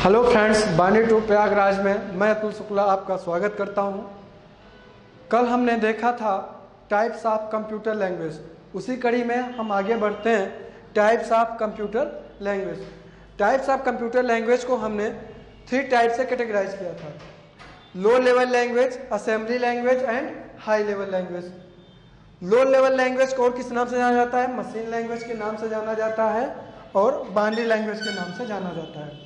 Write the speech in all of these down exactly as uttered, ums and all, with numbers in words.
Hello friends, बानी to Prayagraj में मैं अतुल शुक्ला आपका स्वागत करता हूं। कल हमने देखा था टाइप्स ऑफ कंप्यूटर लैंग्वेज, उसी कड़ी में हम आगे बढ़ते हैं। Types of computer language types of computer language को हमने थ्री टाइप से कैटेगराइज किया था: low level language, assembly language and high level language. Low level language को और किस नाम से जाना जाता है? मशीन लैंग्वेज के नाम से जाना जाता है और बाइनरी लैंग्वेज के नाम से जाना जाता है।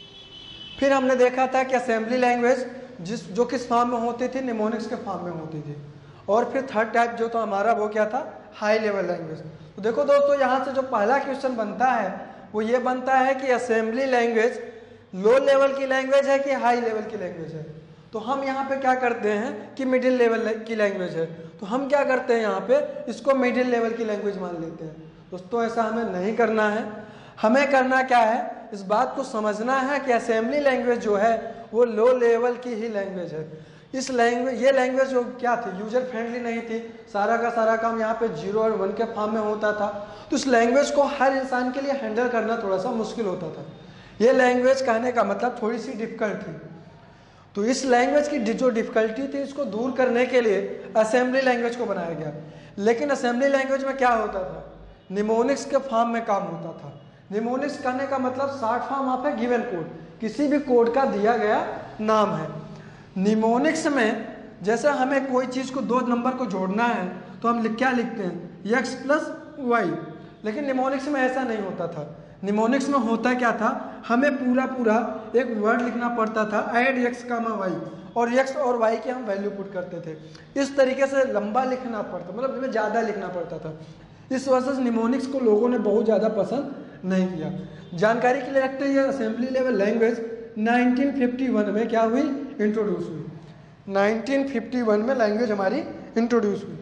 फिर हमने देखा था कि असेंबली लैंग्वेज जिस जो किस फॉर्म में होती थी? निमोनिक्स के फॉर्म में होती थी। और फिर थर्ड टाइप जो तो हमारा वो क्या था? High level language. तो देखो दोस्तों, यहाँ से जो पहला क्वेश्चन बनता है वो ये बनता है कि असेंबली लैंग्वेज लो लेवल की लैंग्वेज है कि हाई लेवल की लैंग्वेज है। तो हम यहाँ पे क्या करते हैं कि मिडिल लेवल की लैंग्वेज है, तो हम क्या करते हैं यहाँ पे इसको मिडिल लेवल की लैंग्वेज मान लेते हैं। दोस्तों, ऐसा हमें नहीं करना है। हमें करना क्या है? इस बात को समझना है कि असेंबली लैंग्वेज जो है वो लो लेवल की ही लैंग्वेज है। इस लैंग्वेज ये लैंग्वेज जो क्या थी? यूजर फ्रेंडली नहीं थी। सारा का सारा काम यहाँ पे जीरो और वन के फॉर्म में होता था। तो इस लैंग्वेज को हर इंसान के लिए हैंडल करना थोड़ा सा मुश्किल होता था। ये लैंग्वेज कहने का मतलब थोड़ी सी डिफिकल्ट थी। तो इस लैंग्वेज की जो डिफिकल्टी थी इसको दूर करने के लिए असेंबली लैंग्वेज को बनाया गया। लेकिन असेंबली लैंग्वेज में क्या होता था? निमोनिक्स के फॉर्म में काम होता था। निमोनिक्स कहने का मतलब short form of a given code, किसी भी कोड का दिया गया नाम है। निमोनिक्स में जैसे हमें कोई चीज़ को दो नंबर को जोड़ना है तो हम लिख क्या लिखते हैं? X plus Y. लेकिन निमोनिक्स में ऐसा नहीं होता था। निमोनिक्स में होता क्या था? हमें पूरा पूरा एक वर्ड लिखना पड़ता था, ऐड एक्स कामा वाई, और एक्स और वाई की हम वैल्यू पुट करते थे। इस तरीके से लंबा लिखना पड़ता, मतलब इसमें ज़्यादा लिखना पड़ता था। इस वजह से निमोनिक्स को लोगों ने बहुत ज़्यादा पसंद नहीं किया। जानकारी के लिए रखते हैं, assembly level language nineteen fifty one में क्या हुई? इंट्रोड्यूस हुई। नाइनटीन फिफ्टी वन में लैंग्वेज हमारी इंट्रोड्यूस हुई।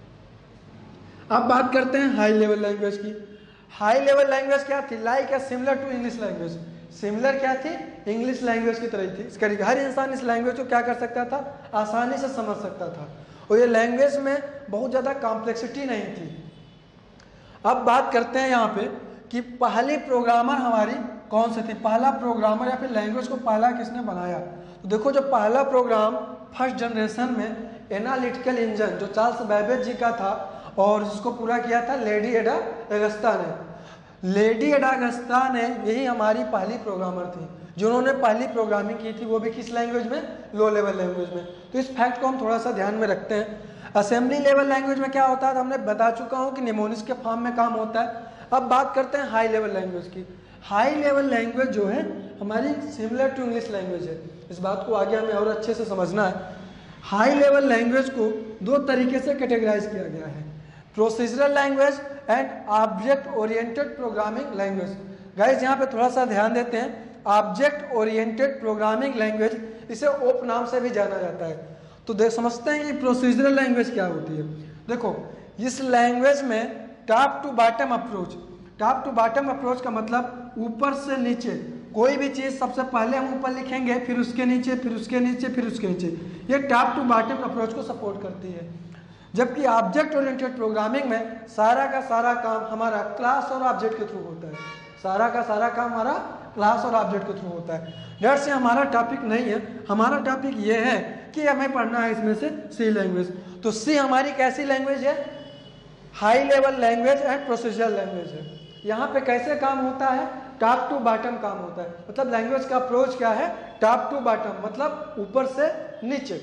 अब बात करते हैं हाई लेवल लैंग्वेज की। हाई लेवल लैंग्वेज क्या थी? लाइक या similar to English language. Similar क्या थी? इंग्लिश लैंग्वेज की तरह थी। इसका हर इंसान इस लैंग्वेज को क्या कर सकता था? आसानी से समझ सकता था। और ये लैंग्वेज में बहुत ज़्यादा कॉम्प्लेक्सिटी नहीं थी। अब बात करते हैं यहाँ पे कि पहली प्रोग्रामर हमारी कौन सी थी? पहला प्रोग्रामर या फिर लैंग्वेज को पहला किसने बनाया? तो देखो, जो पहला प्रोग्राम फर्स्ट जनरेशन में एनालिटिकल इंजन जो चार्ल्स बैबेज जी का था और जिसको पूरा किया था लेडी एडा अगस्ता ने। लेडी एडा अगस्ता ने यही हमारी पहली प्रोग्रामर थी जिन्होंने पहली प्रोग्रामिंग की थी, वो भी किस लैंग्वेज में? लो लेवल लैंग्वेज में। तो इस फैक्ट को हम थोड़ा सा ध्यान में रखते हैं। असेंबली लेवल लैंग्वेज में क्या होता है? हमने बता चुका हूँ कि निमोनिक्स के फॉर्म में काम होता है। अब बात करते हैं हाई लेवल लैंग्वेज की। हाई लेवल लैंग्वेज जो है हमारी सिमिलर टू इंग्लिश लैंग्वेज है। इस बात को आगे हमें और अच्छे से समझना है। हाई लेवल लैंग्वेज को दो तरीके से कैटेगराइज किया गया है: procedural language and object oriented programming language. Guys, यहाँ पे थोड़ा सा ध्यान देते हैं। ऑब्जेक्ट ओरिएंटेड प्रोग्रामिंग लैंग्वेज, इसे ओप नाम से भी जाना जाता है। तो देख समझते हैं कि प्रोसीजरल लैंग्वेज क्या होती है। देखो, इस लैंग्वेज में top to bottom approach. Top to bottom approach का मतलब ऊपर से नीचे। कोई भी चीज़ सबसे पहले हम ऊपर लिखेंगे, फिर उसके नीचे, फिर उसके नीचे, फिर उसके नीचे। ये टॉप टू बॉटम अप्रोच को सपोर्ट करती है। जबकि ऑब्जेक्ट ओरिएंटेड प्रोग्रामिंग में सारा का सारा काम हमारा क्लास और ऑब्जेक्ट के थ्रू होता है। सारा का सारा काम हमारा क्लास और ऑब्जेक्ट के थ्रू होता है। डेट से हमारा टॉपिक नहीं है। हमारा टॉपिक ये है कि हमें पढ़ना है इसमें से सी लैंग्वेज। तो सी हमारी कैसी लैंग्वेज है? High level language and procedural language है। यहाँ पे कैसे काम होता है? टॉप टू बॉटम काम होता है। मतलब लैंग्वेज का अप्रोच क्या है? टॉप टू बॉटम, मतलब ऊपर से नीचे।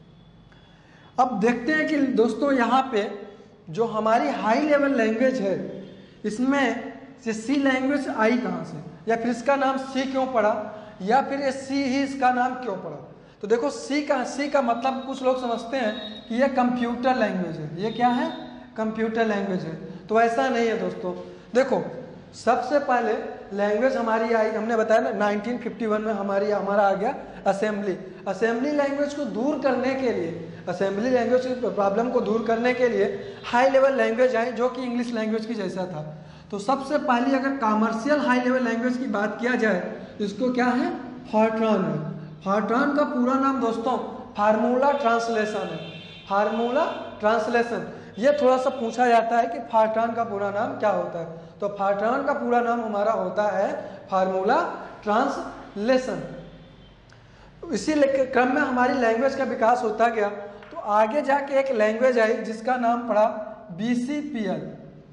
अब देखते हैं कि दोस्तों, यहाँ पे जो हमारी हाई लेवल लैंग्वेज है इसमें से सी लैंग्वेज आई कहाँ से, या फिर इसका नाम सी क्यों पड़ा, या फिर ये सी ही इसका नाम क्यों पड़ा? तो देखो, सी का सी का मतलब कुछ लोग समझते हैं कि ये कंप्यूटर लैंग्वेज है। ये क्या है? कंप्यूटर लैंग्वेज है। तो ऐसा नहीं है दोस्तों। देखो, सबसे पहले लैंग्वेज हमारी आई, हमने बताया ना, नाइनटीन फिफ्टी वन में हमारी हमारा आ गया असेंबली। असेंबली लैंग्वेज को दूर करने के लिए, असेंबली लैंग्वेज की प्रॉब्लम को दूर करने के लिए हाई लेवल लैंग्वेज आई जो कि इंग्लिश लैंग्वेज की जैसा था। तो सबसे पहली अगर कॉमर्शियल हाई लेवल लैंग्वेज की बात किया जाए तो इसको क्या है? फॉर्ट्रान है। फॉर्ट्रान का पूरा नाम दोस्तों फार्मूला ट्रांसलेशन है। Formula translation. ये थोड़ा सा पूछा जाता है कि फॉर्ट्रान का पूरा नाम क्या होता है। तो फॉर्ट्रान का पूरा नाम हमारा होता है फार्मूला ट्रांस लेसन। इसी क्रम में हमारी लैंग्वेज का विकास होता गया, तो आगे जाके एक लैंग्वेज आई जिसका नाम पड़ा B C P L,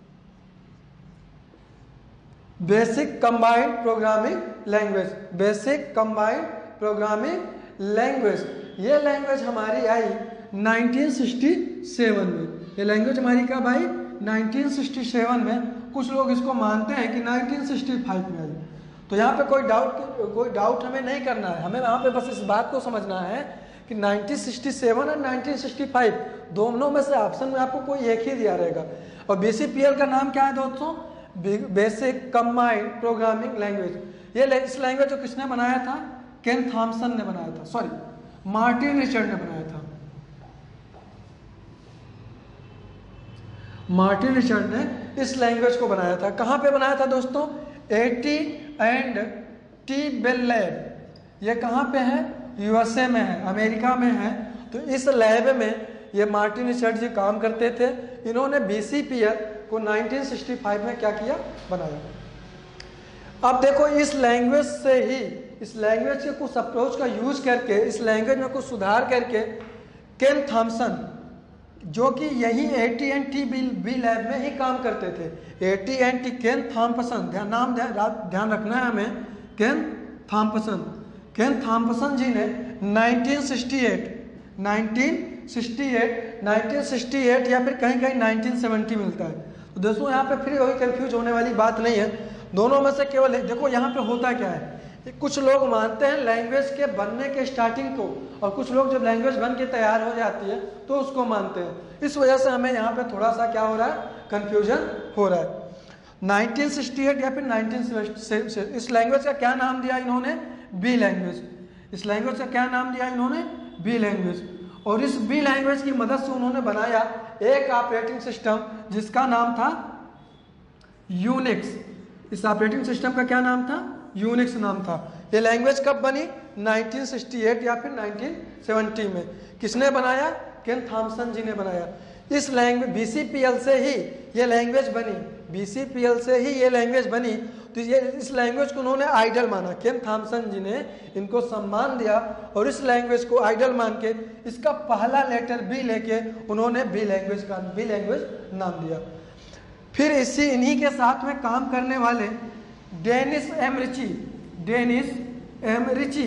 basic combined programming language. Basic combined programming language, ये लैंग्वेज हमारी आई नाइनटीन सिक्सटी सेवन में। ये लैंग्वेज हमारी कब आई? नाइनटीन सिक्सटी सेवन में। कुछ लोग इसको मानते हैं कि नाइनटीन सिक्सटी फाइव में आई। तो यहाँ पे कोई डाउट कोई डाउट हमें नहीं करना है, हमें यहाँ पे बस इस बात को समझना है कि नाइनटीन सिक्सटी सेवन और नाइनटीन सिक्सटी फाइव दोनों में से ऑप्शन में आपको कोई एक ही दिया रहेगा। और बी सी पी एल का नाम क्या है दोस्तों? Basic combined programming language. ये इस लैंग्वेज को किसने बनाया था? केन थॉमसन ने बनाया था, सॉरी मार्टिन रिचर्ड ने बनाया था। मार्टिन रिचर्ड ने इस लैंग्वेज को बनाया था। कहाँ पे बनाया था दोस्तों? AT and T Bell lab. ये कहाँ पे है? यूएसए में है, अमेरिका में है। तो इस लैब में ये मार्टिन रिचर्ड जी काम करते थे। इन्होंने बी सी पी एल को नाइनटीन सिक्सटी फाइव में क्या किया? बनाया। अब देखो इस लैंग्वेज से ही, इस लैंग्वेज के कुछ अप्रोच का यूज करके, इस लैंग्वेज में कुछ सुधार करके केन थॉमसन, जो कि यही A T and T B lab में ही काम करते थे, A T and T Ken Thompson, ध्यान नाम ध्यान रखना है हमें, केन थॉम्पसन। केन थॉम्पसन जी ने nineteen sixty eight, nineteen sixty eight, nineteen sixty eight या फिर कहीं कहीं नाइनटीन सेवेंटी मिलता है। तो दोस्तों यहाँ पे फिर वही कंफ्यूज होने वाली बात नहीं है, दोनों में से केवल देखो यहाँ पे होता क्या है। कुछ लोग मानते हैं लैंग्वेज के बनने के स्टार्टिंग को, और कुछ लोग जब लैंग्वेज बन के तैयार हो जाती है तो उसको मानते हैं। इस वजह से हमें यहाँ पे थोड़ा सा क्या हो रहा है? कंफ्यूजन हो रहा है। नाइनटीन सिक्सटी एट या फिर नाइनटीन सेवेंटी, इस लैंग्वेज का क्या नाम दिया इन्होंने? B language. इस लैंग्वेज का क्या नाम दिया इन्होंने? B language. और इस बी लैंग्वेज की मदद से उन्होंने बनाया एक ऑपरेटिंग सिस्टम जिसका नाम था यूनिक्स। इस ऑपरेटिंग सिस्टम का क्या नाम था? यूनिक्स नाम था। ये लैंग्वेज कब बनी? नाइनटीन सिक्सटी एट या फिर नाइनटीन सेवेंटी में। किसने बनाया? केन थॉमसन जी ने बनाया। इस language B C P L से ही ये लैंग्वेज बनी, बी सी पी एल से ही ये लैंग्वेज बनी। तो ये इस लैंग्वेज को उन्होंने आइडल माना, केन थॉमसन जी ने इनको सम्मान दिया और इस लैंग्वेज को आइडल मान के इसका पहला लेटर बी लेके उन्होंने बी लैंग्वेज का बी लैंग्वेज नाम दिया। फिर इसी इन्हीं के साथ में काम करने वाले Dennis M Ritchie, Dennis M Ritchie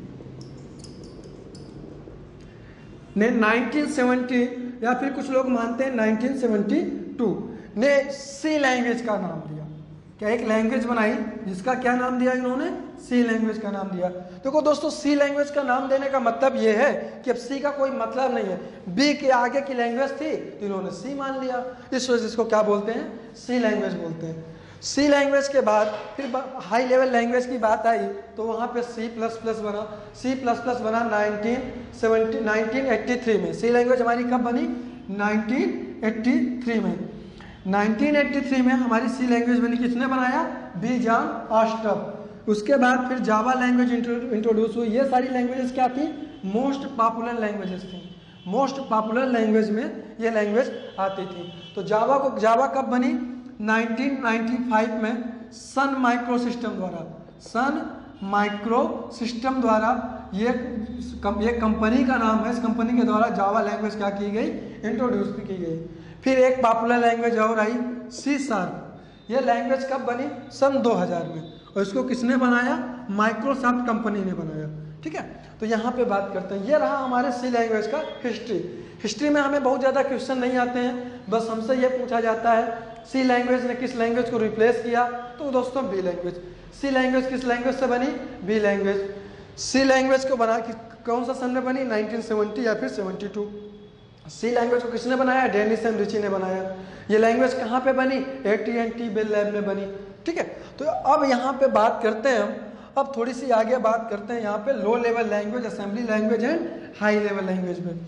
ने नाइनटीन सेवेंटी या फिर कुछ लोग मानते हैं नाइनटीन सेवेंटी टू ने सी लैंग्वेज का नाम दिया। क्या एक लैंग्वेज बनाई जिसका क्या नाम दिया इन्होंने? सी लैंग्वेज का नाम दिया। देखो दोस्तों, सी लैंग्वेज का नाम देने का मतलब यह है कि अब सी का कोई मतलब नहीं है, बी के आगे की लैंग्वेज थी तो इन्होंने सी मान लिया। इस वजह से इसको क्या बोलते हैं? सी लैंग्वेज बोलते हैं। सी लैंग्वेज के बाद फिर हाई लेवल लैंग्वेज की बात आई तो वहाँ पे सी प्लस प्लस बना। सी प्लस प्लस बना nineteen seventy nineteen eighty three में। सी लैंग्वेज हमारी कब बनी? नाइनटीन एट्टी थ्री में। नाइनटीन एट्टी थ्री में हमारी सी लैंग्वेज बनी। किसने बनाया? बी जॉन ऑस्टप। उसके बाद फिर जावा लैंग्वेज इंट्रोड्यूस हुई। ये सारी लैंग्वेजेस क्या थी? मोस्ट पॉपुलर लैंग्वेजेस थी। मोस्ट पॉपुलर लैंग्वेज में ये लैंग्वेज आती थी। तो जावा को जावा कब बनी? नाइनटीन नाइंटी फाइव में सन माइक्रो सिस्टम द्वारा, सन माइक्रो सिस्टम द्वारा ये कम, ये कंपनी का नाम है। इस कंपनी के द्वारा जावा लैंग्वेज क्या की गई? इंट्रोड्यूस की गई। फिर एक पॉपुलर लैंग्वेज और आई सी शार्प। ये लैंग्वेज कब बनी? सन दो हज़ार में। और इसको किसने बनाया? माइक्रोसॉफ्ट कंपनी ने बनाया। ठीक है, तो यहाँ पे बात करते हैं। ये रहा हमारे सी लैंग्वेज का हिस्ट्री। हिस्ट्री में हमें बहुत ज़्यादा क्वेश्चन नहीं आते हैं, बस हमसे ये पूछा जाता है सी लैंग्वेज ने किस लैंग्वेज को रिप्लेस किया? तो दोस्तों बी लैंग्वेज। सी लैंग्वेज किस लैंग्वेज से बनी? B language. सी लैंग्वेज को बना कौन सा सन में बनी? नाइनटीन सेवेंटी या फिर सेवेंटी टू। सी लैंग्वेज को किसने बनाया? डेनिस एम रिची ने बनाया। ये लैंग्वेज कहाँ पे बनी? A T and T Bell lab में बनी। ठीक है, तो अब यहाँ पे बात करते हैं हम, अब थोड़ी सी आगे बात करते हैं यहाँ पे low level language, assembly language and high level language में।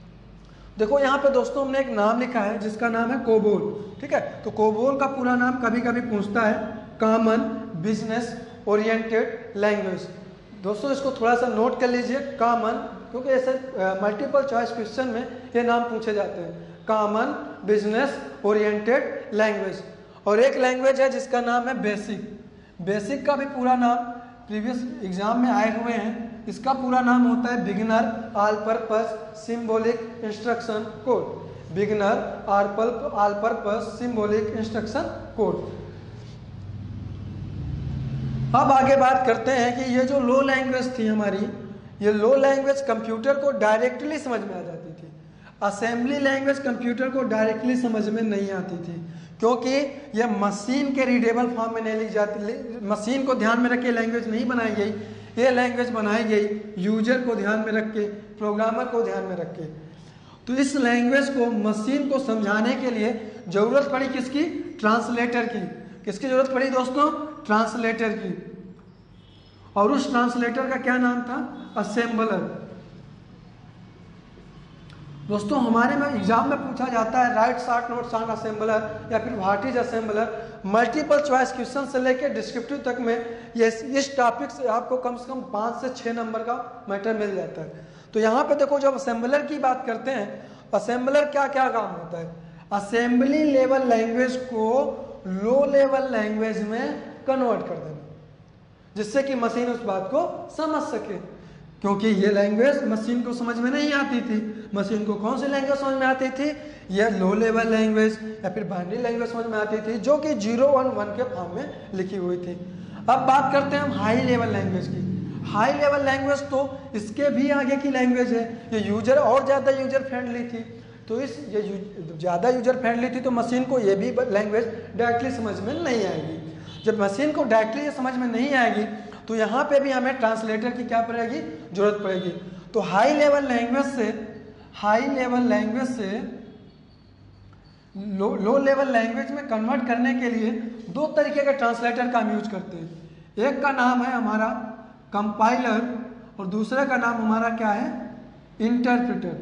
देखो यहाँ पे दोस्तों हमने एक नाम लिखा है जिसका नाम है कोबोल। ठीक है, तो कोबोल का पूरा नाम कभी कभी पूछता है कॉमन बिजनेस ओरिएंटेड लैंग्वेज। दोस्तों इसको थोड़ा सा नोट कर लीजिए, कॉमन, क्योंकि ऐसे मल्टीपल चॉइस क्वेश्चन में ये नाम पूछे जाते हैं। Common business oriented language. और एक लैंग्वेज है जिसका नाम है बेसिक। बेसिक का भी पूरा नाम प्रीवियस एग्जाम में आए हुए हैं, इसका पूरा नाम होता है beginner all purpose symbolic instruction code. Beginner all purpose symbolic instruction code. अब आगे बात करते हैं कि ये जो लो लैंग्वेज थी हमारी, ये लो लैंग्वेज कंप्यूटर को डायरेक्टली समझ में आ जाती थी। असेंबली लैंग्वेज कंप्यूटर को डायरेक्टली समझ में नहीं आती थी, क्योंकि ये मशीन के रीडेबल फॉर्म में नहीं ली जाती। मशीन को ध्यान में रख के लैंग्वेज नहीं बनाई गई, ये लैंग्वेज बनाई गई यूजर को ध्यान में रख के, प्रोग्रामर को ध्यान में रख के। तो इस लैंग्वेज को मशीन को समझाने के लिए जरूरत पड़ी किसकी? ट्रांसलेटर की। किसकी जरूरत पड़ी दोस्तों? ट्रांसलेटर की। और उस ट्रांसलेटर का क्या नाम था? असेंबलर। दोस्तों हमारे में एग्जाम में पूछा जाता है write short notes on assembler या फिर what is assembler. Multiple choice question से लेकर डिस्क्रिप्टिव तक में ये इस टॉपिक से आपको कम से कम पाँच से छः नंबर का मैटर मिल जाता है। तो यहाँ पे देखो, जब असेंबलर की बात करते हैं, असेंबलर क्या क्या काम होता है? असेंबली लेवल लैंग्वेज को लो लेवल लैंग्वेज में कन्वर्ट कर देना, जिससे कि मशीन उस बात को समझ सके। क्योंकि ये लैंग्वेज मशीन को समझ में नहीं आती थी। मशीन को कौन सी लैंग्वेज समझ में आती थी? ये लो लेवल लैंग्वेज या फिर बाइनरी लैंग्वेज समझ में आती थी, जो कि जीरो वन वन के फॉर्म में लिखी हुई थी। अब बात करते हैं हम हाई लेवल लैंग्वेज की। हाई लेवल लैंग्वेज तो इसके भी आगे की लैंग्वेज है। ये यूजर और ज़्यादा यूजर फ्रेंडली थी। तो इस ये ज़्यादा यूजर फ्रेंडली थी तो मशीन को ये भी लैंग्वेज डायरेक्टली समझ में नहीं आएगी। जब मशीन को डायरेक्टली समझ में नहीं आएगी तो यहाँ पे भी हमें ट्रांसलेटर की क्या पड़ेगी? जरूरत पड़ेगी। तो हाई लेवल लैंग्वेज से हाई लेवल लैंग्वेज से लो लो लेवल लैंग्वेज में कन्वर्ट करने के लिए दो तरीके के ट्रांसलेटर का हम यूज करते हैं। एक का नाम है हमारा कंपाइलर और दूसरे का नाम हमारा क्या है? इंटरप्रेटर।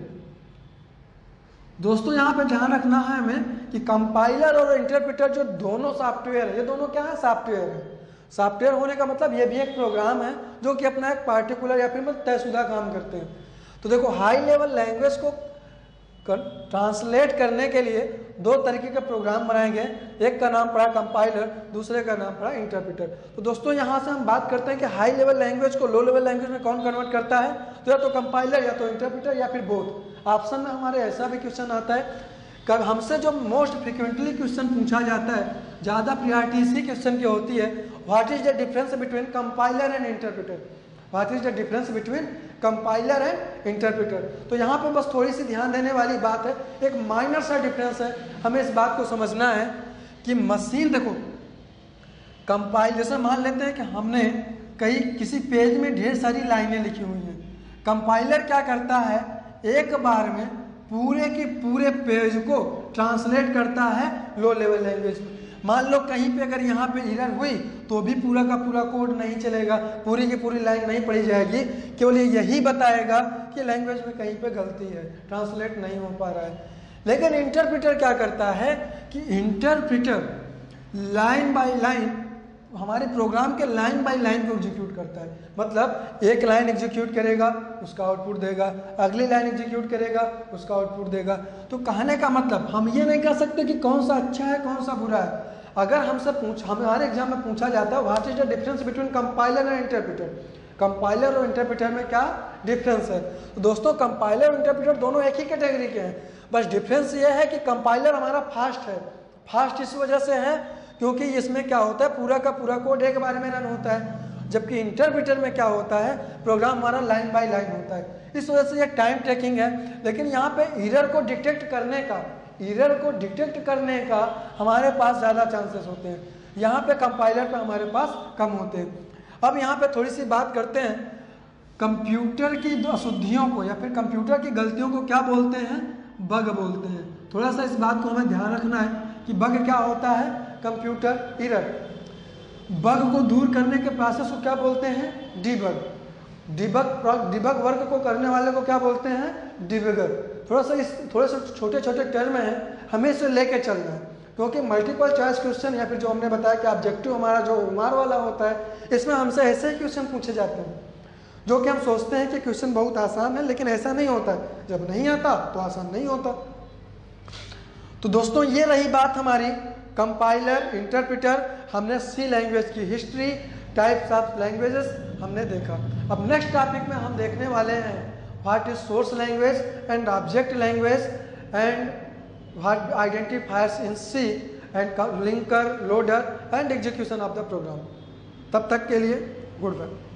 दोस्तों यहाँ पे ध्यान रखना है हमें कि कंपाइलर और इंटरप्रेटर जो दोनों सॉफ्टवेयर है, ये दोनों क्या है? सॉफ्टवेयर है। सॉफ्टवेयर होने का मतलब ये भी एक प्रोग्राम है जो कि अपना एक पार्टिकुलर या फिर तयशुदा काम करते हैं। तो देखो, हाई लेवल लैंग्वेज को ट्रांसलेट करने के लिए दो तरीके के प्रोग्राम बनाए गए। एक का नाम पड़ा कंपाइलर, दूसरे का नाम पड़ा इंटरप्रेटर। तो दोस्तों यहाँ से हम बात करते हैं कि हाई लेवल लैंग्वेज को लो लेवल लैंग्वेज में कौन कन्वर्ट करता है? तो या तो कंपाइलर या तो इंटरप्रेटर या फिर बोथ। ऑप्शन में हमारे ऐसा भी क्वेश्चन आता है। कब हमसे जो मोस्ट फ्रिक्वेंटली क्वेश्चन पूछा जाता है, ज़्यादा प्रायोरिटी इसी क्वेश्चन की होती है, what is the difference between compiler and interpreter? What is the difference between compiler and interpreter? तो यहाँ पे बस थोड़ी सी ध्यान देने वाली बात है, एक माइनर सा डिफरेंस है। हमें इस बात को समझना है कि मशीन, देखो कंपाइल, जैसे मान लेते हैं कि हमने कई किसी पेज में ढेर सारी लाइनें लिखी हुई हैं। कंपाइलर क्या करता है? एक बार में पूरे के पूरे पेज को ट्रांसलेट करता है लो लेवल लैंग्वेज में। मान लो कहीं पे अगर यहाँ पे एरर हुई तो भी पूरा का पूरा कोड नहीं चलेगा, पूरी की पूरी लाइन नहीं पढ़ी जाएगी, केवल ये यही बताएगा कि लैंग्वेज में कहीं पे गलती है, ट्रांसलेट नहीं हो पा रहा है। लेकिन इंटरप्रेटर क्या करता है कि इंटरप्रेटर लाइन बाय लाइन हमारे प्रोग्राम के लाइन बाय लाइन को एग्जीक्यूट करता है। मतलब एक लाइन एग्जीक्यूट करेगा, उसका आउटपुट देगा, अगली लाइन एग्जीक्यूट करेगा, उसका आउटपुट देगा। तो कहने का मतलब हम ये नहीं कह सकते कि कौन सा अच्छा है कौन सा बुरा है। अगर हमसे पूछ हमारे एग्जाम में पूछा जाता है what is the difference between compiler and interpreter, compiler और इंटरप्रेटर में क्या डिफरेंस है? तो दोस्तों कंपाइलर और इंटरप्रेटर दोनों एक ही कैटेगरी के हैं, बस डिफरेंस ये है कि कंपाइलर हमारा फास्ट है। फास्ट इस वजह से है क्योंकि इसमें क्या होता है, पूरा का पूरा कोड एक बार में रन होता है, जबकि इंटरप्रेटर में क्या होता है, प्रोग्राम हमारा लाइन बाय लाइन होता है। इस वजह से ये टाइम टेकिंग है। लेकिन यहाँ पे एरर को डिटेक्ट करने का एरर को डिटेक्ट करने का हमारे पास ज़्यादा चांसेस होते हैं, यहाँ पे कंपाइलर पे हमारे पास कम होते हैं। अब यहाँ पे थोड़ी सी बात करते हैं कंप्यूटर की अशुद्धियों को या फिर कंप्यूटर की गलतियों को क्या बोलते हैं? बग बोलते हैं। थोड़ा सा इस बात को हमें ध्यान रखना है कि बग क्या होता है? Computer error. बग को दूर करने के प्रोसेस को क्या बोलते हैं? डीबग। डिबग डिबग वर्क को करने वाले को क्या बोलते हैं? डिबगर। थोड़ा सा इस थोड़े से छोटे छोटे टर्म हैं, हमें इसे लेके चलना है, क्योंकि मल्टीपल चॉइस क्वेश्चन या फिर जो हमने बताया कि ऑब्जेक्टिव हमारा जो उमार वाला होता है, इसमें हमसे ऐसे ही क्वेश्चन पूछे जाते हैं जो कि हम सोचते हैं कि क्वेश्चन बहुत आसान है, लेकिन ऐसा नहीं होता है। जब नहीं आता तो आसान नहीं होता। तो दोस्तों ये रही बात हमारी कंपाइलर इंटरप्रेटर। हमने सी लैंग्वेज की हिस्ट्री, टाइप्स ऑफ लैंग्वेजेस हमने देखा। अब नेक्स्ट टॉपिक में हम देखने वाले हैं what is source language and object language and what identifiers in C and linker, loader and execution of the program. तब तक के लिए गुड बाय।